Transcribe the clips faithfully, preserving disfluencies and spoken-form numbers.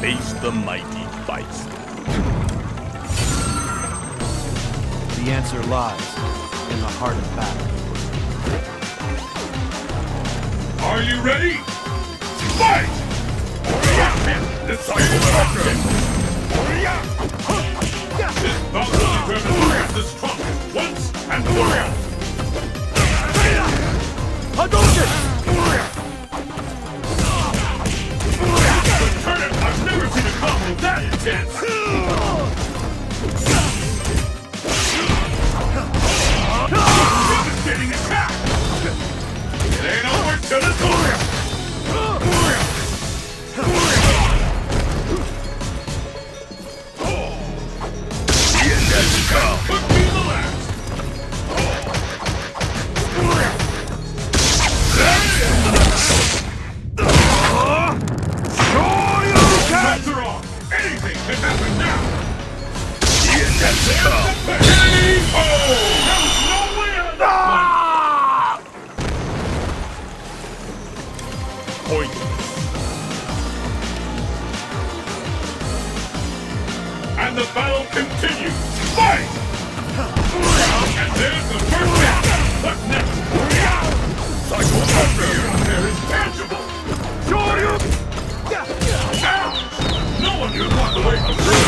face the mighty Bison? The answer lies in the heart of battle. Are you ready? Fight! This cycle is This bout will determine who is the strongest once and for all. Hadouken! But turn it! I've never seen a combo that intense! Devastating attack! It ain't over till it's over! Could be the last! Times are on! Anything can happen now! There's the K O! There was no way out of that one! Point. And the battle continues! Fight! And there's the first match! What's next? Cycle warfare out there is tangible! Ouch! No one can walk away from this!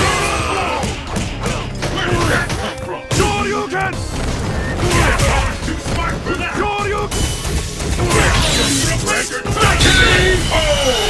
Where did that come from? Shoryuken! I was too smart for that! Shoryuken! You're a breaker! K O!